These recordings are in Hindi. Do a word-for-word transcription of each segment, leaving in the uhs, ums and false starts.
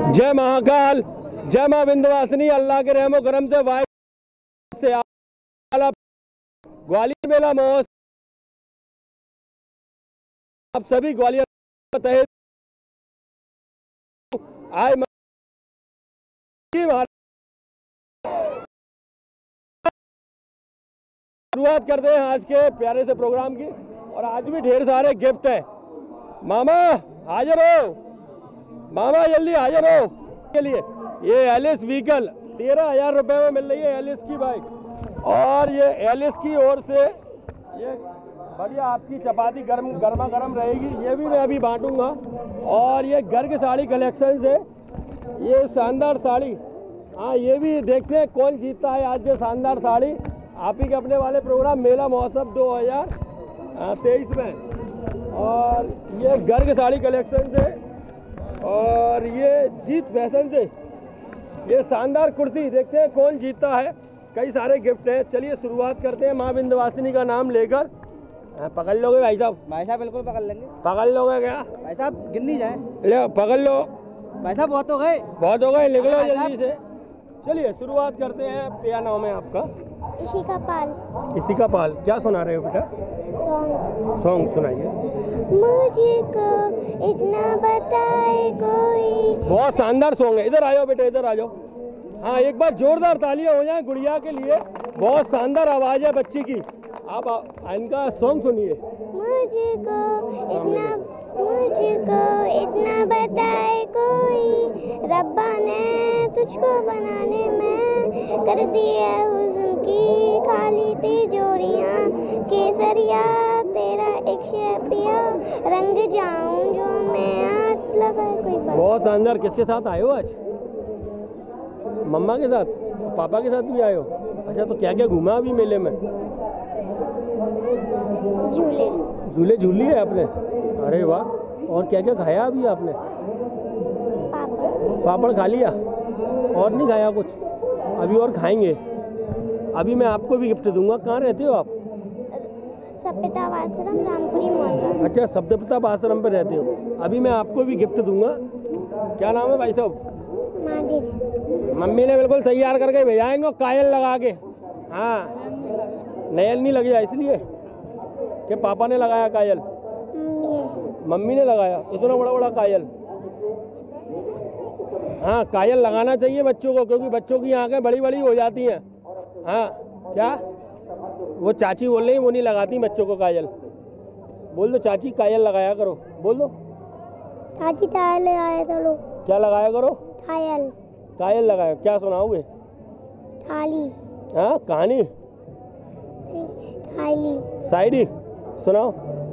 जय महाकाल, जय मां विंध्यवासिनी। अल्लाह के रहमो करम से वाई से ग्वालियर मेला महोत्सव आप सभी ग्वालियर तहत आए शुरुआत करते हैं आज के प्यारे से प्रोग्राम की। और आज भी ढेर सारे गिफ्ट हैं। मामा हाजिर हो, मामा जल्दी हाजिर हो के लिए। ये एलिस व्हीकल तेरह हजार रुपए में मिल रही है, एलिस की बाइक। और ये एलिस की ओर से ये बढ़िया आपकी चपाती गर्म गर्मा गर्म रहेगी। ये भी मैं अभी बांटूंगा। और ये गर्ग साड़ी कलेक्शन से ये शानदार साड़ी, हाँ ये भी देखते हैं कौन जीतता है आज ये शानदार साड़ी। आप ही के अपने वाले प्रोग्राम मेला महोत्सव दो हजार तेईस में। और ये गर्ग साड़ी कलेक्शन से और ये जीत फैशन से ये शानदार कुर्सी, देखते हैं कौन जीतता है। कई सारे गिफ्ट हैं। चलिए शुरुआत करते हैं माँ विंध्यवासिनी का नाम लेकर। पकड़ लोगे भाई साहब? भाई साहब बिल्कुल पकड़ लेंगे। पकड़ लोगे क्या भाई साहब? गिन नहीं जाए, ले पकड़ लो भाई साहब। बहुत हो गए, बहुत हो गए, निकलो जल्दी से। चलिए शुरुआत करते हैं। क्या नाम है आपका? इशिका पाल। इशिका पाल, क्या सुना रहे हो बेटा? सॉन्ग। सॉन्ग सुनाइए। मुझको इतना बताए कोई। बहुत शानदार सॉन्ग है। इधर आ जाओ बेटा, इधर आ जाओ। हाँ एक बार जोरदार तालियां हो जाएं गुड़िया के लिए। बहुत शानदार आवाज है बच्ची की। आप इनका सॉन्ग सुनिए। मुझको इतना मुझको इतना बताए कोई, रब्बा ने तुझको बनाने में कर दिया हुस्न की खाली तिजोरियां। केसरिया तेरा इश्क पिया, रंग जाऊं जो मैं हाथ लगा कोई बात। बहुत शानदार। किसके साथ आए हो आज? मम्मा के साथ, पापा के साथ भी आए हो? अच्छा, तो क्या क्या घूमा अभी मेले में? झूले झूले झूल लिए आपने? अरे वाह। और क्या क्या खाया अभी आपने? पापड़। पापड़ खा लिया? और नहीं खाया कुछ? अभी और खाएंगे। अभी मैं आपको भी गिफ्ट दूंगा। कहाँ रहते हो आप? सप्ताह आश्रम, रामपुरी मोहल्ला। अच्छा, सप्ताह आश्रम पे रहते हो। अभी मैं आपको भी गिफ्ट दूंगा। क्या नाम है भाई साहब? मम्मी ने बिल्कुल तैयार करके भेजा है इनको, कायल लगा के। हाँ, नयल नहीं लग जाए इसलिए कि पापा ने लगाया कायल, मम्मी ने लगाया इतना बड़ा बड़ा कायल। हाँ, कायल लगाना चाहिए बच्चों को, क्योंकि बच्चों की आंखें बड़ी बड़ी हो जाती हैं। हाँ क्या वो चाची बोल रही, वो नहीं लगाती बच्चों को कायल। बोल दो चाची कायल लगाया करो, बोल दो चाची कायल लगाया करो। क्या लगाया करो? कायल। कायल लगाया। क्या सुनाओगे? थाली। हाँ, कहानी? थाली। शायरी सुनाओ।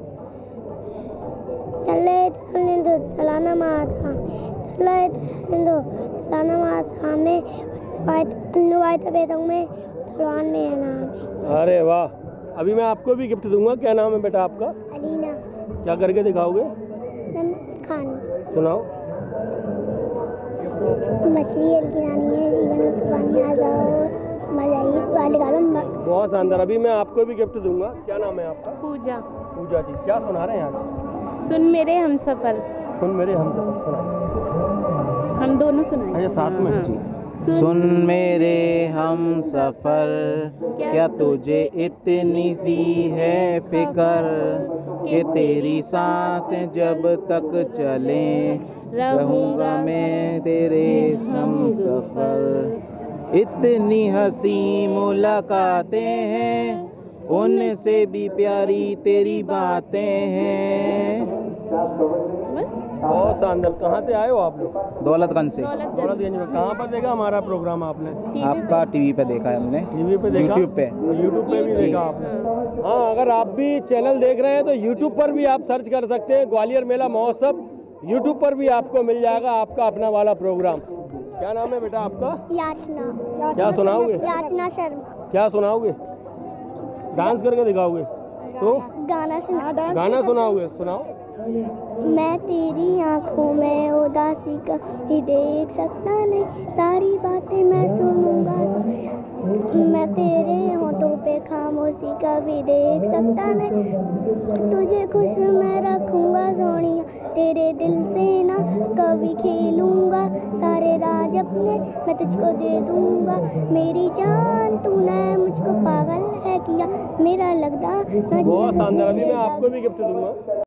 चले चलने दो चलाना माथा, चले चलने दो चलाना माथा में वाइट बेरंग में तलवार में है नाम। अरे वाह। अभी मैं आपको भी गिफ्ट दूंगा। क्या नाम है बेटा आपका? अलीना। क्या करके दिखाओगे? खान। सुनाओ। मछली गिरानी है, जीवन उसका पानी आ जाओ मजाई वाले गालों। बहुत शानदार। अभी मैं आपको भी गिफ्ट दूंगा। क्या नाम है आपका? पूजा। पूजा जी, क्या सुना रहे हैं आज? सुन मेरे हमसफर। सुन मेरे हमसफर सुनाइए। हम दोनों सुनाएं। अच्छा, साथ में। हाँ। सुन मेरे हम सफर, क्या तुझे इतनी सी है फिक्र कि तेरी सांसें जब तक चले रहूँगा मैं तेरे हम सफर। इतनी हंसी मुलाकातें हैं, उनसे भी प्यारी तेरी बातें हैं। बहुत शानदार। कहाँ से आए हो आप लोग? दौलतगंज से। दौलतगंज में। कहाँ पर देखा हमारा प्रोग्राम आपने? आपका टीवी पे देखा है हमने। टीवी पे देखा? यूट्यूब पे। यूट्यूब पे भी देखा आपने? हाँ, अगर आप भी चैनल देख रहे हैं तो यूट्यूब पर भी आप सर्च कर सकते हैं ग्वालियर मेला महोत्सव। यूट्यूब पर भी आपको मिल जाएगा आपका अपना वाला प्रोग्राम। क्या नाम है बेटा आपका? याचना। क्या सुनाओगे? याचना शर्मा। क्या सुनाओगे? डांस करके दिखाओगे? तो गाना सुना। गाना सुनाओगे? सुनाओ। मैं तेरी आंखों में उदासी कभी देख सकता नहीं, सारी बातें मैं सुनूंगा। मैं तेरे होठों पे खामोशी कभी देख सकता नहीं, तुझे खुश मैं रखूंगा सोनिया, तेरे दिल से ना कभी खेलूंगा। अपने मैं तुझको दे दूंगा, मेरी जान तूने मुझको पागल है किया, मेरा लगदा ना बहुत जीना शानदार। अभी मेरे मैं आपको लग- भी गिफ्ट दूंगा।